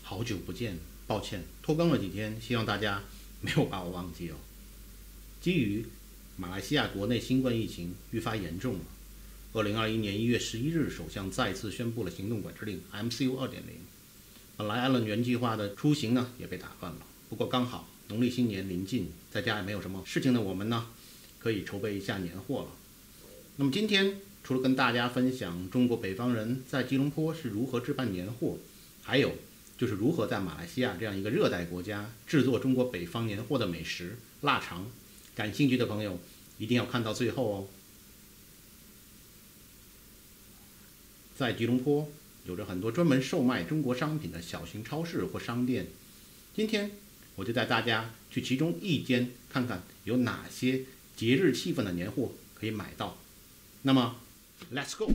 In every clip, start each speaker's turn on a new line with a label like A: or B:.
A: 好久不见，抱歉拖更了几天，希望大家没有把我忘记哦。基于马来西亚国内新冠疫情愈发严重了，2021年1月11日，首相再次宣布了行动管制令 MCO 2.0。本来艾伦原计划的出行呢也被打乱了，不过刚好农历新年临近，在家也没有什么事情的我们呢，可以筹备一下年货了。那么今天除了跟大家分享中国北方人在吉隆坡是如何置办年货，还有就是如何在马来西亚这样一个热带国家制作中国北方年货的美食腊肠，感兴趣的朋友一定要看到最后哦。在吉隆坡有着很多专门售卖中国商品的小型超市或商店，今天我就带大家去其中一间看看有哪些节日气氛的年货可以买到。那么 Let's go。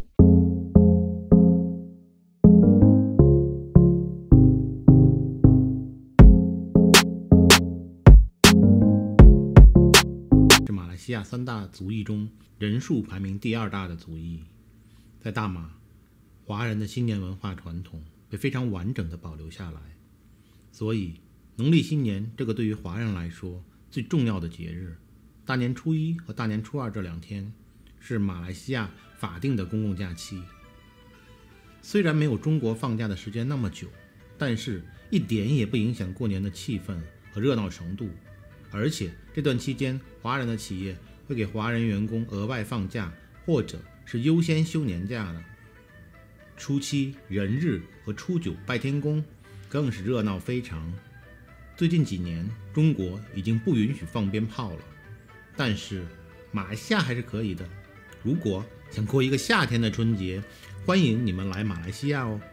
A: 是马来西亚3大族裔中人数排名第2大的族裔。在大马，华人的新年文化传统被非常完整地保留下来，所以农历新年这个对于华人来说最重要的节日，大年初1和大年初2这2天是马来西亚法定的公共假期。虽然没有中国放假的时间那么久，但是一点也不影响过年的气氛和热闹程度。而且这段期间，华人的企业会给华人员工额外放假，或者是优先休年假的。初7人日和初9拜天公更是热闹非常。最近几年，中国已经不允许放鞭炮了，但是马来西亚还是可以的。如果想过一个夏天的春节，欢迎你们来马来西亚哦。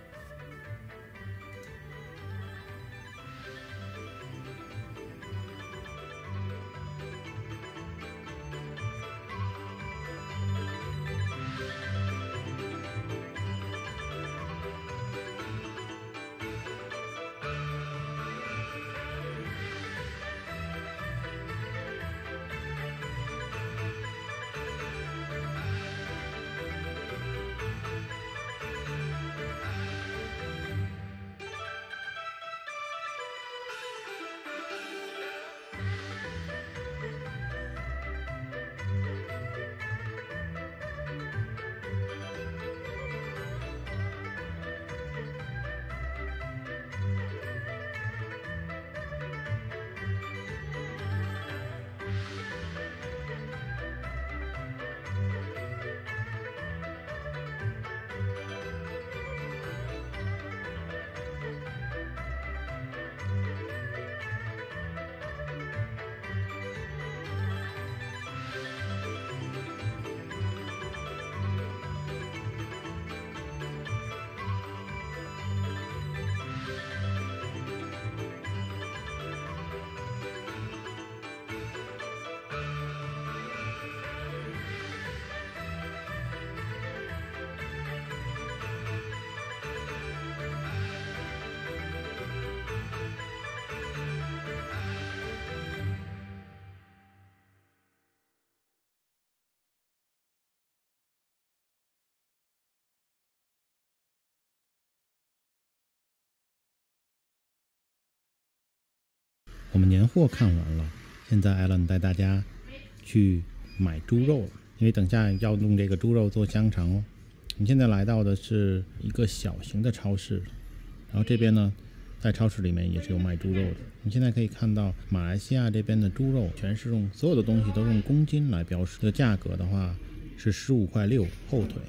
A: 我们年货看完了，现在艾伦带大家去买猪肉了，因为等下要用这个猪肉做香肠哦。我们现在来到的是一个小型的超市，然后这边呢，在超市里面也是有卖猪肉的。我们现在可以看到马来西亚这边的猪肉全是用所有的东西都用公斤来标示，这个价格的话是15.6块后腿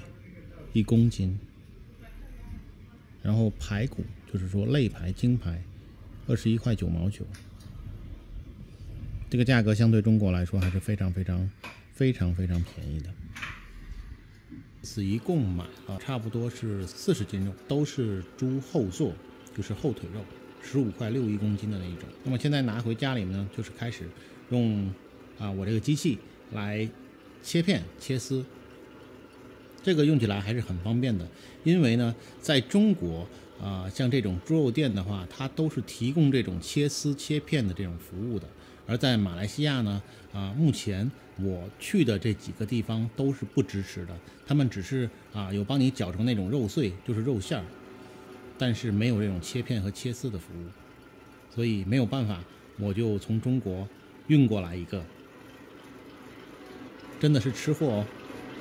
A: 1公斤，然后排骨就是说肋排、筋排21.9块。这个价格相对中国来说还是非常便宜的。此一共买了差不多是40斤肉，都是猪后座，就是后腿肉，15.6块1公斤的那一种。那么现在拿回家里呢，就是开始用我这个机器来切片切丝。这个用起来还是很方便的，因为呢，在中国像这种猪肉店的话，它都是提供这种切丝切片的这种服务的。而在马来西亚呢，目前我去的这几个地方都是不支持的，他们只是有帮你搅成那种肉碎，就是肉馅儿。 但是没有这种切片和切丝的服务，所以没有办法，我就从中国运过来一个，真的是吃货哦。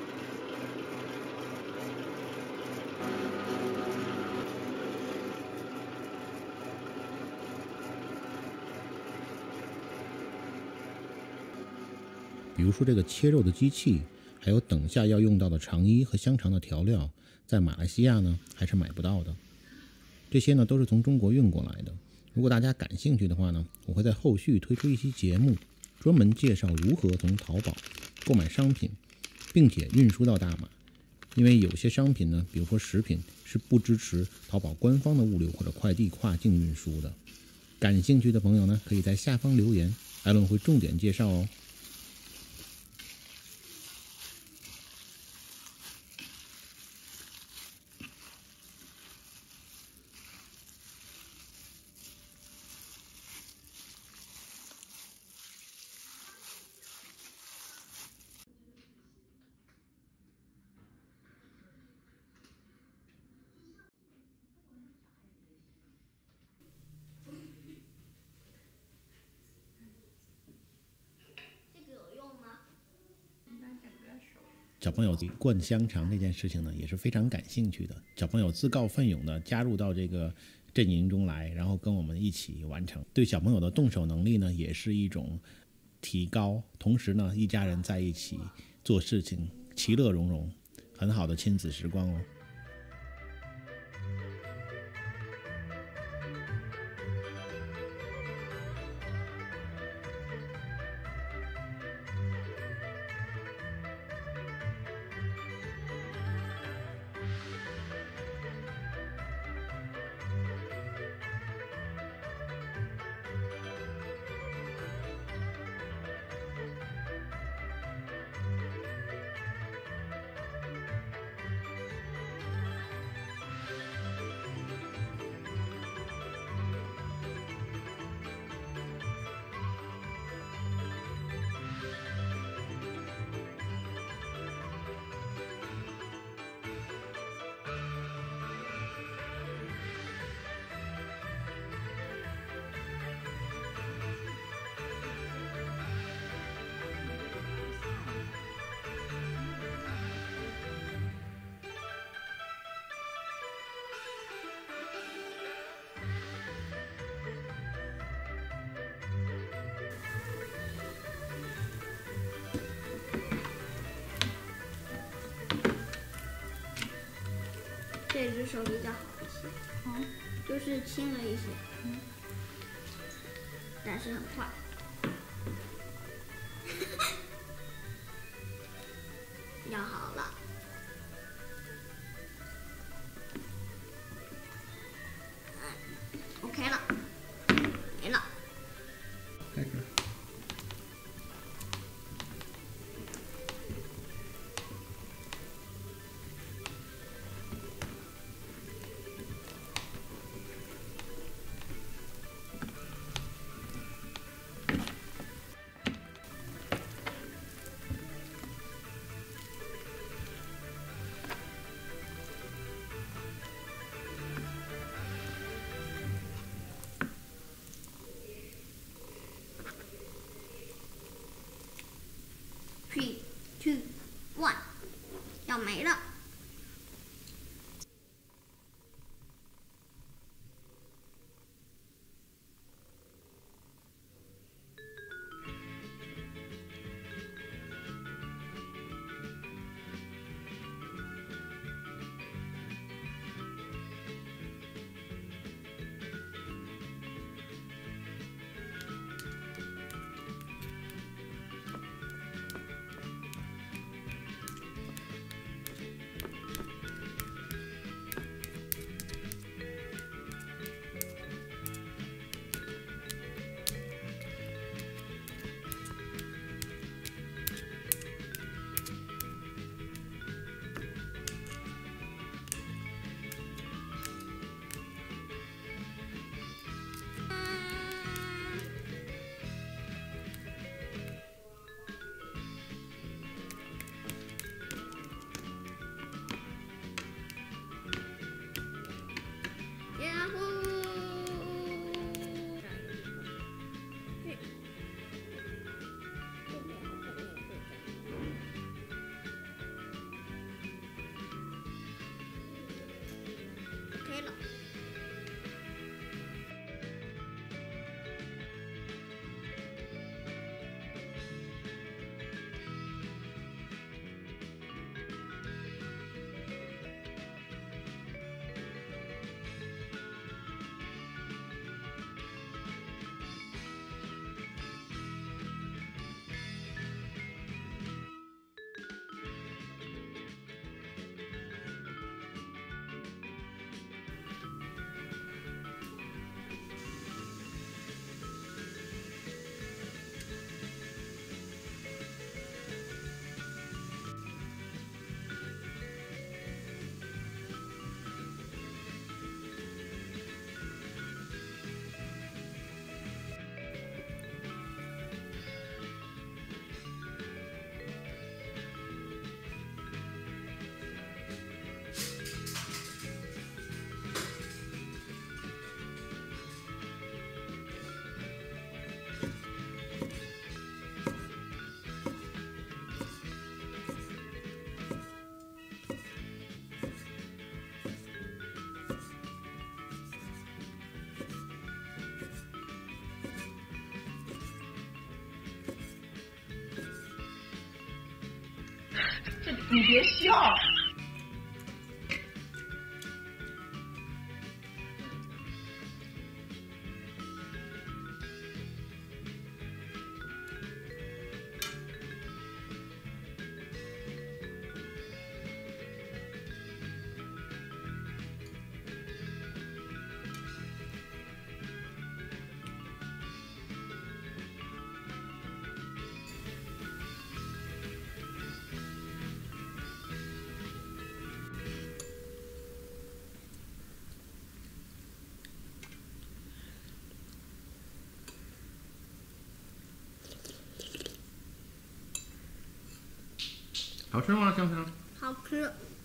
A: 比如说这个切肉的机器，还有等下要用到的肠衣和香肠的调料，在马来西亚呢还是买不到的。这些呢都是从中国运过来的。如果大家感兴趣的话呢，我会在后续推出一期节目，专门介绍如何从淘宝购买商品，并且运输到大马。因为有些商品呢，比如说食品，是不支持淘宝官方的物流或者快递跨境运输的。感兴趣的朋友呢，可以在下方留言，艾伦会重点介绍哦。小朋友灌香肠这件事情呢，也是非常感兴趣的。小朋友自告奋勇的加入到这个阵营中来，然后跟我们一起完成。对小朋友的动手能力呢，也是一种提高。同时呢，一家人在一起做事情，其乐融融，很好的亲子时光哦。
B: 这只手比较好一些，就是轻了一些，但是很快。要好了，OK 了，没了。
A: 开始。
B: 3、2、1，要没了。
C: 这你别笑。
A: 好吃吗？香香？
B: 好吃。